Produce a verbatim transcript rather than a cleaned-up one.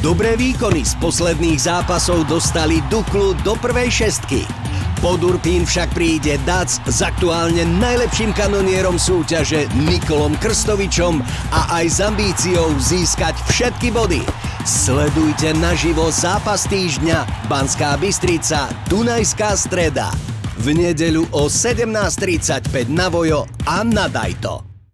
Dobré výkony z posledných zápasov dostali Duklu do prvej šestky. Po Durpín však príde Dac s aktuálne najlepším kanonierom súťaže Nikolom Krstovičom a aj s ambíciou získať všetky body. Sledujte naživo zápas týždňa Banská Bystrica, Dunajská Streda. V nedeľu o sedemnásť tridsaťpäť na Vojo a na Dajto.